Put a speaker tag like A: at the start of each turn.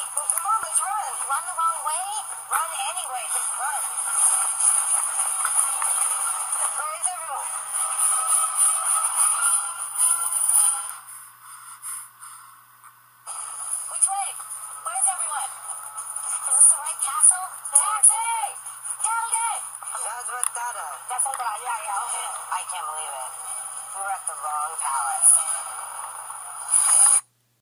A: Well, come on, let's run.
B: Run the wrong way?
A: Run anyway, just run. Where is everyone?
B: Which way? Where's everyone? Is this the right castle?
A: Taxi!
B: Taxi!
A: That's what that is.
B: That's what I, yeah.
A: I can't believe it. We were at the wrong palace.